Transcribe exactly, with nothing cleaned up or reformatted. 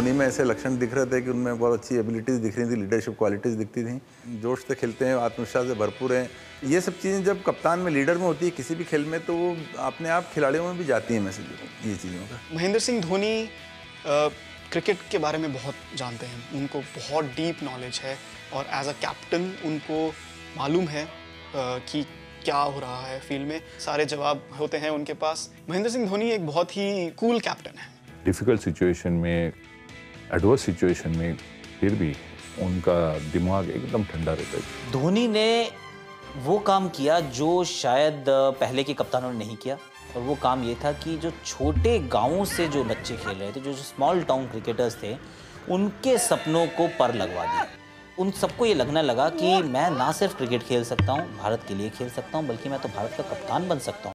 धोनी में ऐसे लक्षण दिख रहे थे कि उनमें बहुत अच्छी एबिलिटीज़ दिख रही थी, लीडरशिप क्वालिटीज़ दिखती थी, जोश से खेलते हैं, आत्मविश्वास से भरपूर हैं। ये सब चीज़ें जब कप्तान में, लीडर में होती है किसी भी खेल में, तो वो अपने आप खिलाड़ियों में भी जाती हैं मैसेज, ये चीज़ों का। महेंद्र सिंह धोनी क्रिकेट के बारे में बहुत जानते हैं, उनको बहुत डीप नॉलेज है और एज अ कैप्टन उनको मालूम है कि क्या हो रहा है फील्ड में, सारे जवाब होते हैं उनके पास। महेंद्र सिंह धोनी एक बहुत ही कूल कैप्टन है। डिफ़िकल्ट सिचुएशन में, एडवर्स सिचुएशन में फिर भी उनका दिमाग एकदम ठंडा रहता है। धोनी ने वो काम किया जो शायद पहले के कप्तानों ने नहीं किया, और वो काम ये था कि जो छोटे गांवों से जो बच्चे खेल रहे थे, जो स्मॉल टाउन क्रिकेटर्स थे, उनके सपनों को पर लगवा दिया। उन सबको ये लगने लगा कि मैं ना सिर्फ क्रिकेट खेल सकता हूँ, भारत के लिए खेल सकता हूँ, बल्कि मैं तो भारत का कप्तान बन सकता हूँ।